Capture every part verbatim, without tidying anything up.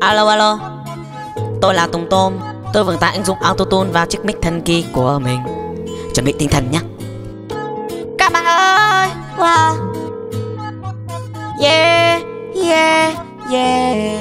Alo alo, tôi là Tùng Tôm. Tôi vừa tải ứng dụng Autotune vào chiếc mic thần kỳ của mình. Chuẩn bị tinh thần nhé. Các bạn ơi, wow. Yeah, yeah, yeah.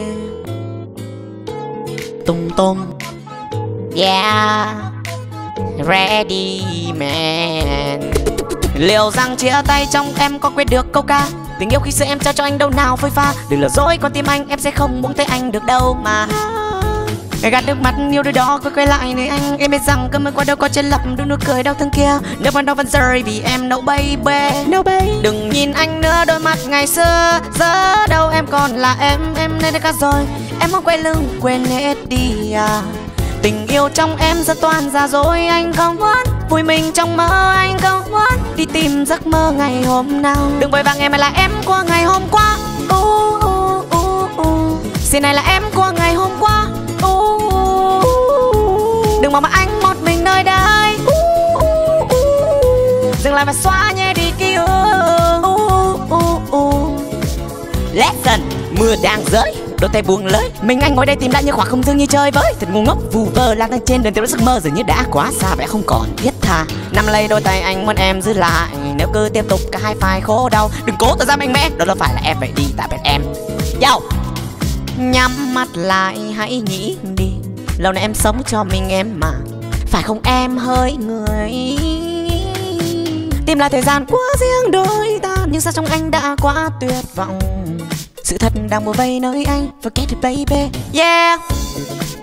Tùng Tôm. Yeah, ready man. Liệu rằng chia tay trong em có quên được câu ca tình yêu khi xưa em trao cho anh đâu nào phôi pha. Đừng lừa dối con tim anh, em sẽ không buông tay anh được đâu mà. Ngày gạt nước mắt yêu đôi đó quay quay lại nơi anh. Em biết rằng cơn mưa qua đâu có chân lập đôi nụ cười đau thương kia. Nước mắt đâu vẫn rơi vì em no baby, no baby. Đừng nhìn anh nữa đôi mắt ngày xưa. Giờ đâu em còn là em, em nên đã khác rồi. Em muốn quay lưng quên hết đi à. Tình yêu trong em rất toàn ra dối. Anh không muốn vui mình trong mơ. Anh không muốn đi tìm giấc mơ ngày hôm nào. Đừng vội vàng em là em của ngày hôm qua. uh, uh, uh, uh. Xin này là em của ngày hôm qua. uh, uh, uh. Đừng mong mà anh một mình nơi đây. uh, uh, uh. Dừng lại và xóa nhẹ đi ký ức. uh, uh, uh. Lesson, mưa đang rơi, đôi tay buông lơi. Mình anh ngồi đây tìm lại những khoảng không dương như chơi với. Thật ngu ngốc vu vơ lang thang trên đường tìm giấc mơ dường như đã quá xa vẻ không còn thiết tha. Nắm lấy đôi tay anh muốn em giữ lại. Nếu cứ tiếp tục cả hai phải khổ đau. Đừng cố tỏ ra mạnh mẽ, đó đâu phải là em vậy đi tạm biệt em. Yo. Nhắm mắt lại hãy nghĩ đi. Lâu nay em sống cho mình em mà, phải không em hỡi người. Tìm lại thời gian của riêng đôi ta, nhưng sao trong anh đã quá tuyệt vọng. Sự thật đang bủa vây nơi anh. Forget it baby. Yeah.